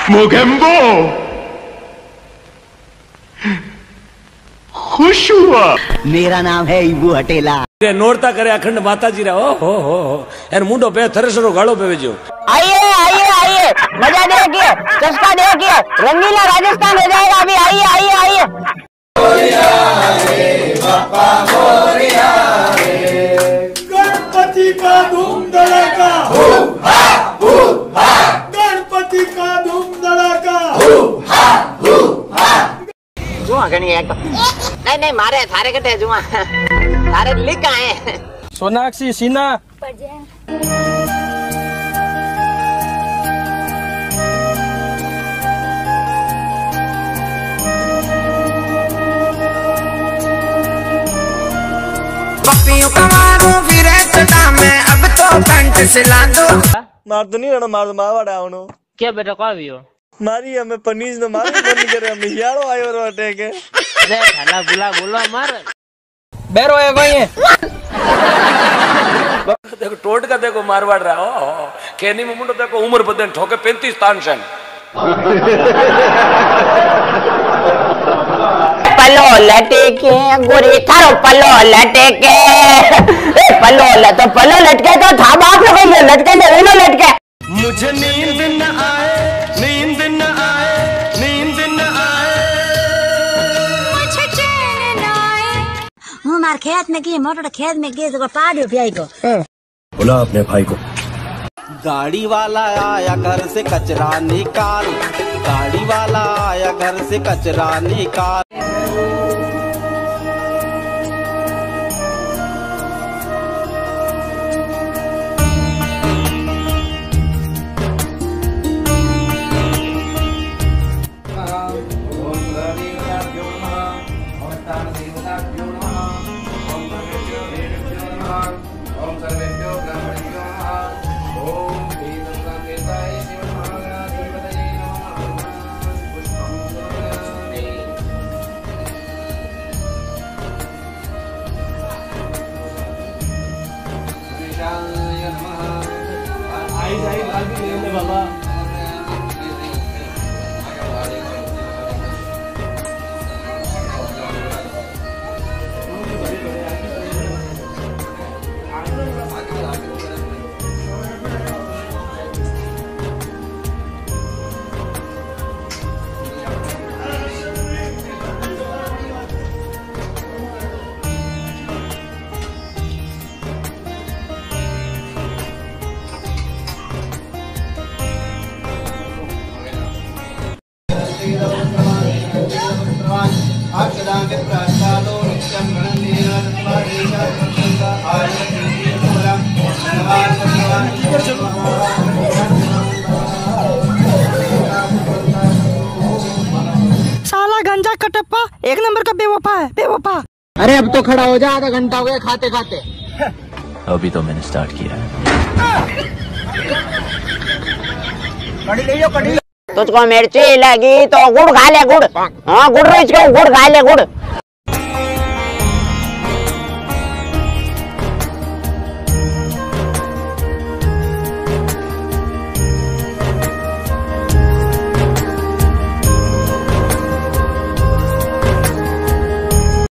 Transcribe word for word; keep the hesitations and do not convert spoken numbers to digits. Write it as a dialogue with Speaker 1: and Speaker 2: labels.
Speaker 1: मोगेम्बो खुश हुआ।
Speaker 2: मेरा नाम है ईबू हटेला।
Speaker 3: नोड़ता करे अखंड माताजी रा ओ हो हो हो एर मुंडो पे थरेसरो गाड़ो पे वेजो।
Speaker 4: आइए आइए आइए, मजा देखिए, चस्का देखिए, रंगीला राजस्थान हो जाएगा अभी। आइए आइए आइए।
Speaker 5: मोरिया रे बापा मोरिया रे, गणपति का धूम धड़ाका हो हा हो हा, गणपति का धूम धड़ाका हो हा हो हा।
Speaker 4: जुआ गणी एक नहीं नहीं मारे थारे कटे जुआ थारे लिख आए।
Speaker 6: सोनाक्षी सीना
Speaker 7: पपियों का मारूं फिर चटा में, अब तो पैंट सिला दो।
Speaker 8: मार तो नहीं रहना, मार तो मारवाड़ा आवनो।
Speaker 9: क्या बेटा को आवियो
Speaker 8: मारी हमें पनीज न मारी बंद करे, हमें यारो आयो रो अटैक है।
Speaker 9: ले खाला बुला बोलो मार
Speaker 6: बेरो है कोई है।
Speaker 3: देखो टोट का देखो मारवाड़ रहा हो केनी में मुंडो देखो उम्र बदन ठोके पैंतीस तानशन।
Speaker 4: पलो लटके गोरी थारो पलो लटके, पलो ल तो पलो लटके तो था बाप लोग लटके तो उनो लटके।
Speaker 5: मुझे नींद न आए, नींद न आए, नींद न आए,
Speaker 10: मुझे चैन न आए। हूँ मार खेत में की मोटर खेत में की तो पाड़ भाई को
Speaker 11: बुला अपने भाई को।
Speaker 12: गाड़ी वाला आया घर से कचरा निकाल, गाड़ी वाला आया घर से कचरा निकाल।
Speaker 13: साला गंजा कटप्पा एक नंबर का बेवफा है, बेवफा।
Speaker 2: अरे अब तो खड़ा हो जा, आधा घंटा हो गया खाते खाते।
Speaker 11: अभी तो मैंने स्टार्ट किया है।
Speaker 4: तुझको मिर्ची लगी तो गुड़ खा ले गुड़। हाँ गुड़ रिच को गुड़ खा ले गुड़।